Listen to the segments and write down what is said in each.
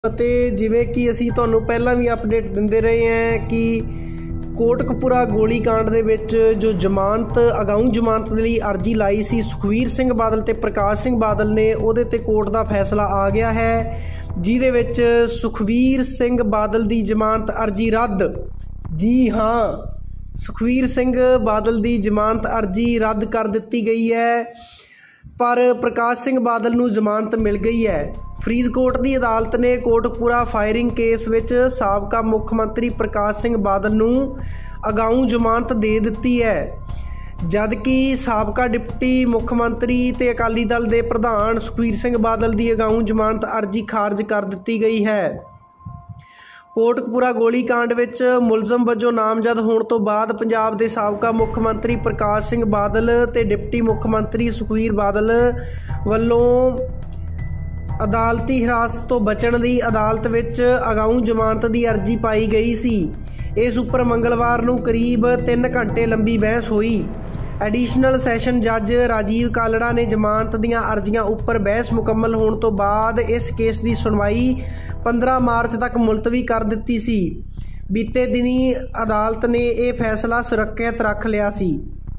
ਅਤੇ ਜਿਵੇਂ ਕਿ ਅਸੀਂ ਤੁਹਾਨੂੰ ਪਹਿਲਾਂ ਵੀ ਅਪਡੇਟ ਦਿੰਦੇ ਰਹੇ ਹਾਂ ਕਿ ਕੋਟਕਪੂਰਾ ਗੋਲੀकांड ਦੇ ਵਿੱਚ ਜੋ ਜ਼ਮਾਨਤ ਅਗਾਊਂ ਜ਼ਮਾਨਤ ਦੇ ਲਈ ਅਰਜੀ ਲਾਈ ਸੀ ਸੁਖਵੀਰ ਸਿੰਘ ਬਾਦਲ ਤੇ ਪ੍ਰਕਾਸ਼ ਸਿੰਘ ਬਾਦਲ ਨੇ, ਉਹਦੇ ਤੇ ਕੋਰਟ ਦਾ ਫੈਸਲਾ ਆ ਗਿਆ ਹੈ, ਜਿਹਦੇ ਵਿੱਚ ਸੁਖਵੀਰ ਸਿੰਘ ਬਾਦਲ ਦੀ ਜ਼ਮਾਨਤ ਅਰਜੀ ਰੱਦ। ਜੀ ਹਾਂ, ਸੁਖਵੀਰ ਸਿੰਘ ਬਾਦਲ ਦੀ ਜ਼ਮਾਨਤ ਅਰਜੀ ਰੱਦ ਕਰ ਦਿੱਤੀ ਗਈ ਹੈ, ਪਰ ਪ੍ਰਕਾਸ਼ ਸਿੰਘ ਬਾਦਲ ਨੂੰ ਜ਼ਮਾਨਤ ਮਿਲ ਗਈ ਹੈ। ਫਰੀਦਕੋਟ ਦੀ ਅਦਾਲਤ ਨੇ ਕੋਟਕਪੂਰਾ ਫਾਇਰਿੰਗ ਕੇਸ ਵਿੱਚ ਸਾਬਕਾ ਮੁੱਖ ਮੰਤਰੀ ਪ੍ਰਕਾਸ਼ ਸਿੰਘ ਬਾਦਲ ਨੂੰ ਅਗਾਊਂ ਜ਼ਮਾਨਤ ਦੇ ਦਿੱਤੀ ਹੈ, ਜਦਕਿ ਸਾਬਕਾ ਡਿਪਟੀ ਮੁੱਖ ਮੰਤਰੀ ਤੇ ਅਕਾਲੀ ਦਲ ਦੇ ਪ੍ਰਧਾਨ ਸੁਖਵੀਰ ਸਿੰਘ ਬਾਦਲ ਦੀ ਅਗਾਊਂ ਜ਼ਮਾਨਤ ਅਰਜੀ ਖਾਰਜ ਕਰ ਦਿੱਤੀ ਗਈ ਹੈ। ਕੋਟਕਪੂਰਾ ਗੋਲੀकांड ਵਿੱਚ ਮੁਲਜ਼ਮ ਵਜੋਂ ਨਾਮਜ਼ਦ ਹੋਣ ਤੋਂ ਬਾਅਦ ਪੰਜਾਬ ਦੇ ਸਾਬਕਾ ਮੁੱਖ ਮੰਤਰੀ ਪ੍ਰਕਾਸ਼ ਸਿੰਘ ਬਾਦਲ ਤੇ ਡਿਪਟੀ ਮੁੱਖ ਮੰਤਰੀ ਸੁਖਵੀਰ ਬਾਦਲ ਵੱਲੋਂ ਅਦਾਲਤੀ ਹਿਰਾਸਤ ਤੋਂ ਬਚਣ ਲਈ ਅਦਾਲਤ ਵਿੱਚ ਅਗਾਊਂ ਜ਼ਮਾਨਤ ਦੀ ਅਰਜੀ ਪਾਈ ਗਈ ਸੀ। ਇਸ ਉੱਪਰ ਮੰਗਲਵਾਰ ਨੂੰ ਕਰੀਬ 3 ਘੰਟੇ ਲੰਬੀ ਬਹਿਸ ਹੋਈ। ਐਡੀਸ਼ਨਲ ਸੈਸ਼ਨ ਜੱਜ ਰਾਜੀਵ ਕਾਲੜਾ ਨੇ ਜ਼ਮਾਨਤ ਦੀਆਂ ਅਰਜ਼ੀਆਂ ਉੱਪਰ ਬਹਿਸ ਮੁਕੰਮਲ ਹੋਣ ਤੋਂ ਬਾਅਦ ਇਸ ਕੇਸ ਦੀ ਸੁਣਵਾਈ 15 ਮਾਰਚ ਤੱਕ ਮੁਲਤਵੀ ਕਰ ਦਿੱਤੀ ਸੀ। ਬੀਤੇ ਦਿਨੀ ਅਦਾਲਤ ਨੇ ਇਹ ਫੈਸਲਾ ਸੁਰੱਖਿਅਤ ਰੱਖ ਲਿਆ ਸੀ।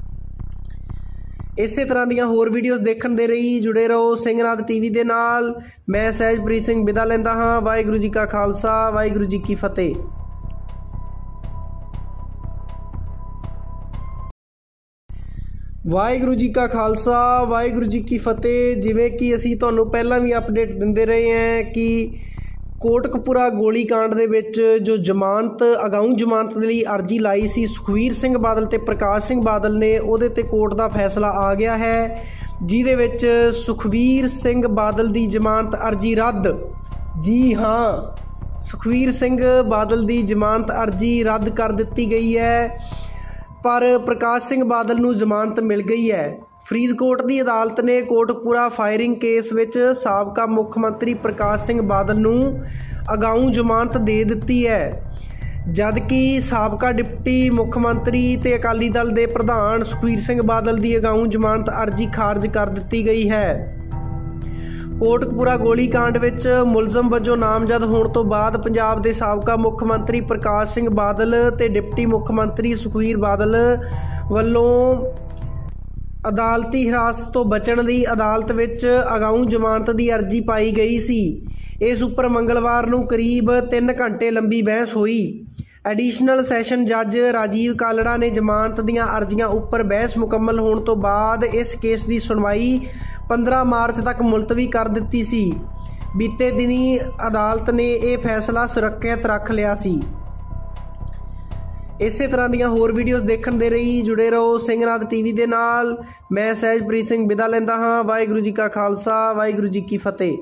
ਇਸੇ ਤਰ੍ਹਾਂ ਦੀਆਂ ਹੋਰ ਵੀਡੀਓਜ਼ ਦੇਖਣ ਦੇ ਲਈ ਜੁੜੇ ਰਹੋ ਸਿੰਘਨਾਦ ਟੀਵੀ ਦੇ ਨਾਲ। ਮੈਂ ਸਹਿਜਪ੍ਰੀਤ ਸਿੰਘ ਵਿਦਾ ਲੈਂਦਾ ਹਾਂ। ਵਾਹਿਗੁਰੂ ਜੀ ਕਾ ਖਾਲਸਾ, ਵਾਹਿਗੁਰੂ ਜੀ ਕੀ ਫਤਿਹ। ਵਾਹਿਗੁਰੂ ਜੀ ਕਾ ਖਾਲਸਾ, ਵਾਹਿਗੁਰੂ ਜੀ ਕੀ ਫਤਿਹ। ਜਿਵੇਂ ਕਿ ਅਸੀਂ ਤੁਹਾਨੂੰ ਪਹਿਲਾਂ ਵੀ ਅਪਡੇਟ ਦਿੰਦੇ ਰਹੇ ਹਾਂ ਕਿ ਕੋਟਕਪੂਰਾ ਗੋਲੀकांड ਦੇ ਵਿੱਚ ਜੋ ਜ਼ਮਾਨਤ ਅਗਾਊਂ ਜ਼ਮਾਨਤ ਦੇ ਲਈ ਅਰਜੀ ਲਾਈ ਸੀ ਸੁਖਵੀਰ ਸਿੰਘ ਬਾਦਲ ਤੇ ਪ੍ਰਕਾਸ਼ ਸਿੰਘ ਬਾਦਲ ਨੇ, ਉਹਦੇ ਤੇ ਕੋਰਟ ਦਾ ਫੈਸਲਾ ਆ ਗਿਆ ਹੈ, ਜਿਹਦੇ ਵਿੱਚ ਸੁਖਵੀਰ ਸਿੰਘ ਬਾਦਲ ਦੀ ਜ਼ਮਾਨਤ ਅਰਜੀ ਰੱਦ। ਜੀ ਹਾਂ, ਸੁਖਵੀਰ ਸਿੰਘ ਬਾਦਲ ਦੀ ਜ਼ਮਾਨਤ ਅਰਜੀ ਰੱਦ ਕਰ ਦਿੱਤੀ ਗਈ ਹੈ, ਪਰ ਪ੍ਰਕਾਸ਼ ਸਿੰਘ ਬਾਦਲ ਨੂੰ ਜ਼ਮਾਨਤ ਮਿਲ ਗਈ ਹੈ। ਫਰੀਦਕੋਟ ਦੀ ਅਦਾਲਤ ਨੇ ਕੋਟਕਪੂਰਾ ਫਾਇਰਿੰਗ ਕੇਸ ਵਿੱਚ ਸਾਬਕਾ ਮੁੱਖ ਮੰਤਰੀ ਪ੍ਰਕਾਸ਼ ਸਿੰਘ ਬਾਦਲ ਨੂੰ ਅਗਾਊਂ ਜ਼ਮਾਨਤ ਦੇ ਦਿੱਤੀ ਹੈ, ਜਦਕਿ ਸਾਬਕਾ ਡਿਪਟੀ ਮੁੱਖ ਮੰਤਰੀ ਤੇ ਅਕਾਲੀ ਦਲ ਦੇ ਪ੍ਰਧਾਨ ਸੁਖਵੀਰ ਸਿੰਘ ਬਾਦਲ ਦੀ ਅਗਾਊਂ ਜ਼ਮਾਨਤ ਅਰਜੀ ਖਾਰਜ ਕਰ ਦਿੱਤੀ ਗਈ ਹੈ। ਕੋਟਕਪੂਰਾ ਗੋਲੀकांड ਵਿੱਚ ਮੁਲਜ਼ਮ ਵਜੋਂ ਨਾਮਜ਼ਦ ਹੋਣ ਤੋਂ ਬਾਅਦ ਪੰਜਾਬ ਦੇ ਸਾਬਕਾ ਮੁੱਖ ਮੰਤਰੀ ਪ੍ਰਕਾਸ਼ ਸਿੰਘ ਬਾਦਲ ਤੇ ਡਿਪਟੀ ਮੁੱਖ ਮੰਤਰੀ ਸੁਖਵੀਰ ਬਾਦਲ ਵੱਲੋਂ ਅਦਾਲਤੀ ਹਿਰਾਸਤ ਤੋਂ ਬਚਣ ਲਈ ਅਦਾਲਤ ਵਿੱਚ ਅਗਾਊਂ ਜ਼ਮਾਨਤ ਦੀ ਅਰਜੀ ਪਾਈ ਗਈ ਸੀ। ਇਸ ਉੱਪਰ ਮੰਗਲਵਾਰ ਨੂੰ ਕਰੀਬ 3 ਘੰਟੇ ਲੰਬੀ ਬਹਿਸ ਹੋਈ। ਐਡੀਸ਼ਨਲ ਸੈਸ਼ਨ ਜੱਜ ਰਾਜੀਵ ਕਾਲੜਾ ਨੇ ਜ਼ਮਾਨਤ ਦੀਆਂ ਅਰਜ਼ੀਆਂ ਉੱਪਰ ਬਹਿਸ ਮੁਕੰਮਲ ਹੋਣ ਤੋਂ ਬਾਅਦ ਇਸ ਕੇਸ ਦੀ ਸੁਣਵਾਈ 15 ਮਾਰਚ ਤੱਕ ਮੁਲਤਵੀ ਕਰ ਦਿੱਤੀ ਸੀ। ਬੀਤੇ ਦਿਨੀ ਅਦਾਲਤ ਨੇ ਇਹ ਫੈਸਲਾ ਸੁਰੱਖਿਅਤ ਰੱਖ ਲਿਆ ਸੀ। ਇਸੇ ਤਰ੍ਹਾਂ ਦੀਆਂ ਹੋਰ ਵੀਡੀਓਜ਼ ਦੇਖਣ ਦੇ ਲਈ ਜੁੜੇ ਰਹੋ ਸਿੰਘਨਾਦ ਟੀਵੀ ਦੇ ਨਾਲ। ਮੈਂ ਸਹਿਜਪ੍ਰੀਤ ਸਿੰਘ ਵਿਦਾ ਲੈਂਦਾ ਹਾਂ। ਵਾਹਿਗੁਰੂ ਜੀ ਕਾ ਖਾਲਸਾ, ਵਾਹਿਗੁਰੂ ਜੀ ਕੀ ਫਤਿਹ।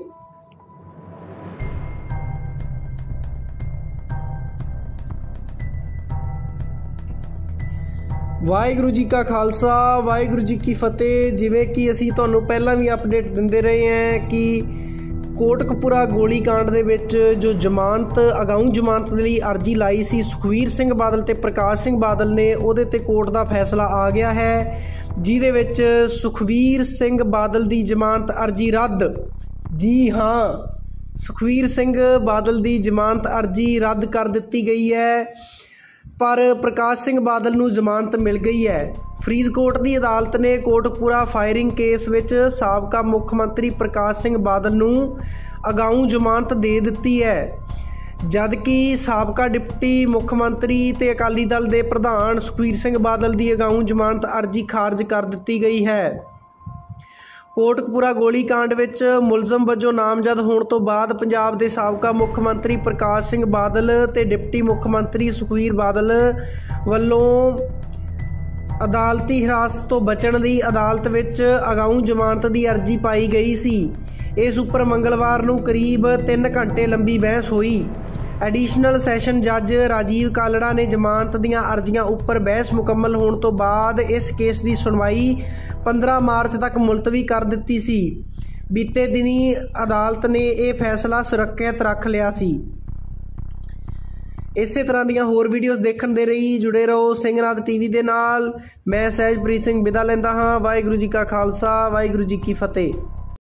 ਵਾਹਿਗੁਰੂ ਜੀ ਕਾ ਖਾਲਸਾ, ਵਾਹਿਗੁਰੂ ਜੀ ਕੀ ਫਤਿਹ। ਜਿਵੇਂ ਕਿ ਅਸੀਂ ਤੁਹਾਨੂੰ ਪਹਿਲਾਂ ਵੀ ਅਪਡੇਟ ਦਿੰਦੇ ਰਹੇ ਹਾਂ ਕਿ ਕੋਟਕਪੂਰਾ ਗੋਲੀकांड ਦੇ ਵਿੱਚ ਜੋ ਜ਼ਮਾਨਤ ਅਗਾਊਂ ਜ਼ਮਾਨਤ ਦੇ ਲਈ ਅਰਜੀ ਲਾਈ ਸੀ ਸੁਖਵੀਰ ਸਿੰਘ ਬਾਦਲ ਤੇ ਪ੍ਰਕਾਸ਼ ਸਿੰਘ ਬਾਦਲ ਨੇ, ਉਹਦੇ ਤੇ ਕੋਰਟ ਦਾ ਫੈਸਲਾ ਆ ਗਿਆ ਹੈ, ਜਿਹਦੇ ਵਿੱਚ ਸੁਖਵੀਰ ਸਿੰਘ ਬਾਦਲ ਦੀ ਜ਼ਮਾਨਤ ਅਰਜੀ ਰੱਦ। ਜੀ ਹਾਂ, ਸੁਖਵੀਰ ਸਿੰਘ ਬਾਦਲ ਦੀ ਜ਼ਮਾਨਤ ਅਰਜੀ ਰੱਦ ਕਰ ਦਿੱਤੀ ਗਈ ਹੈ, ਪਰ ਪ੍ਰਕਾਸ਼ ਸਿੰਘ ਬਾਦਲ ਨੂੰ ਜ਼ਮਾਨਤ ਮਿਲ ਗਈ ਹੈ। ਫਰੀਦਕੋਟ ਦੀ ਅਦਾਲਤ ਨੇ ਕੋਟਕਪੂਰਾ ਫਾਇਰਿੰਗ ਕੇਸ ਵਿੱਚ ਸਾਬਕਾ ਮੁੱਖ ਮੰਤਰੀ ਪ੍ਰਕਾਸ਼ ਸਿੰਘ ਬਾਦਲ ਨੂੰ ਅਗਾਊਂ ਜ਼ਮਾਨਤ ਦੇ ਦਿੱਤੀ ਹੈ, ਜਦਕਿ ਸਾਬਕਾ ਡਿਪਟੀ ਮੁੱਖ ਮੰਤਰੀ ਤੇ ਅਕਾਲੀ ਦਲ ਦੇ ਪ੍ਰਧਾਨ ਸੁਖਵੀਰ ਸਿੰਘ ਬਾਦਲ ਦੀ ਅਗਾਊਂ ਜ਼ਮਾਨਤ ਅਰਜੀ ਖਾਰਜ ਕਰ ਦਿੱਤੀ ਗਈ ਹੈ। ਕੋਟਕਪੂਰਾ ਗੋਲੀकांड ਵਿੱਚ ਮੁਲਜ਼ਮ ਵਜੋਂ ਨਾਮਜ਼ਦ ਹੋਣ ਤੋਂ ਬਾਅਦ ਪੰਜਾਬ ਦੇ ਸਾਬਕਾ ਮੁੱਖ ਮੰਤਰੀ ਪ੍ਰਕਾਸ਼ ਸਿੰਘ ਬਾਦਲ ਤੇ ਡਿਪਟੀ ਮੁੱਖ ਮੰਤਰੀ ਸੁਖਵੀਰ ਬਾਦਲ ਵੱਲੋਂ ਅਦਾਲਤੀ ਹਿਰਾਸਤ ਤੋਂ ਬਚਣ ਲਈ ਅਦਾਲਤ ਵਿੱਚ ਅਗਾਊਂ ਜ਼ਮਾਨਤ ਦੀ ਅਰਜੀ ਪਾਈ ਗਈ ਸੀ। ਇਸ ਉੱਪਰ ਮੰਗਲਵਾਰ ਨੂੰ ਕਰੀਬ 3 ਘੰਟੇ ਲੰਬੀ ਬਹਿਸ ਹੋਈ। ਐਡੀਸ਼ਨਲ ਸੈਸ਼ਨ ਜੱਜ ਰਾਜੀਵ ਕਾਲੜਾ ਨੇ ਜ਼ਮਾਨਤ ਦੀਆਂ ਅਰਜ਼ੀਆਂ ਉੱਪਰ ਬਹਿਸ ਮੁਕੰਮਲ ਹੋਣ ਤੋਂ ਬਾਅਦ ਇਸ ਕੇਸ ਦੀ ਸੁਣਵਾਈ 15 ਮਾਰਚ ਤੱਕ ਮੁਲਤਵੀ ਕਰ ਦਿੱਤੀ ਸੀ। ਬੀਤੇ ਦਿਨੀ ਅਦਾਲਤ ਨੇ ਇਹ ਫੈਸਲਾ ਸੁਰੱਖਿਅਤ ਰੱਖ ਲਿਆ ਸੀ। ਇਸੇ ਤਰ੍ਹਾਂ ਦੀਆਂ ਹੋਰ ਵੀਡੀਓਜ਼ ਦੇਖਣ ਦੇ ਲਈ ਜੁੜੇ ਰਹੋ ਸਿੰਘਨਾਦ ਟੀਵੀ ਦੇ ਨਾਲ। ਮੈਂ ਸਹਿਜਪ੍ਰੀਤ ਸਿੰਘ ਵਿਦਾ ਲੈਂਦਾ ਹਾਂ। ਵਾਹਿਗੁਰੂ ਜੀ ਕਾ ਖਾਲਸਾ, ਵਾਹਿਗੁਰੂ ਜੀ ਕੀ ਫਤਿਹ।